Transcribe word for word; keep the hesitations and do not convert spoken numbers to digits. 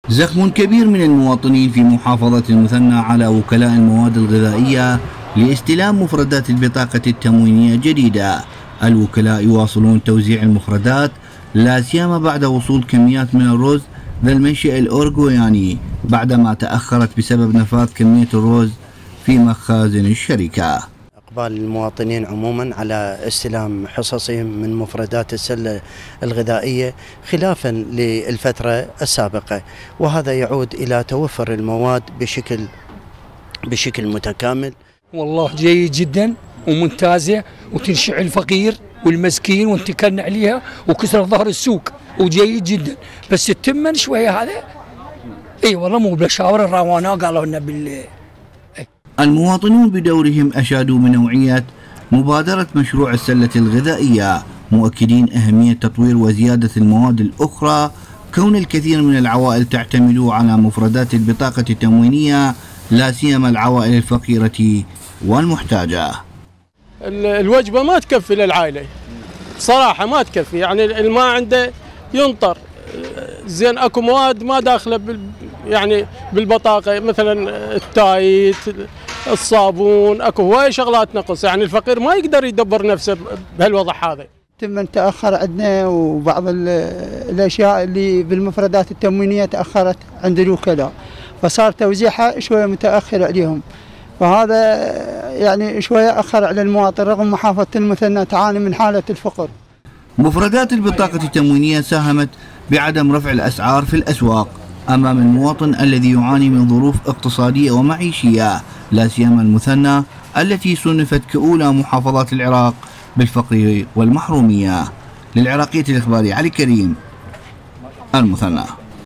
زخم كبير من المواطنين في محافظة المثنى على وكلاء المواد الغذائية لاستلام مفردات البطاقة التموينية الجديدة. الوكلاء يواصلون توزيع المفردات لا سيما بعد وصول كميات من الرز ذا المنشأ الأورغوياني بعدما تأخرت بسبب نفاذ كمية الرز في مخازن الشركة. إقبال المواطنين عموما على استلام حصصهم من مفردات السلة الغذائية خلافا للفترة السابقة، وهذا يعود إلى توفر المواد بشكل بشكل متكامل. والله جيد جدا وممتازة وتنشع الفقير والمسكين ونتكلنا عليها وكسر ظهر السوق وجيد جدا، بس التمن شوية هذا اي والله مو بشاور الروانا قالوا لنا بال. المواطنون بدورهم أشادوا بنوعية مبادرة مشروع السلة الغذائية، مؤكدين أهمية تطوير وزيادة المواد الأخرى كون الكثير من العوائل تعتمد على مفردات البطاقة التموينية لا سيما العوائل الفقيرة والمحتاجة. الوجبة ما تكفي للعائلة صراحة، ما تكفي، يعني الماء عنده ينطر زين، اكو مواد ما داخله بال يعني بالبطاقه، مثلا التايت، الصابون، اكو هواي شغلات نقص، يعني الفقير ما يقدر يدبر نفسه بهالوضع هذا. تم تاخر عندنا وبعض الاشياء اللي بالمفردات التموينيه تاخرت عند الوكلاء، فصار توزيعها شويه متاخر عليهم، فهذا يعني شويه اخر على المواطن رغم محافظه المثنى تعاني من حاله الفقر. مفردات البطاقة التموينية ساهمت بعدم رفع الأسعار في الأسواق أمام المواطن الذي يعاني من ظروف اقتصادية ومعيشية لا سيما المثنى التي صنفت كأولى محافظات العراق بالفقر والمحرومية. للعراقية الإخبارية علي كريم، المثنى.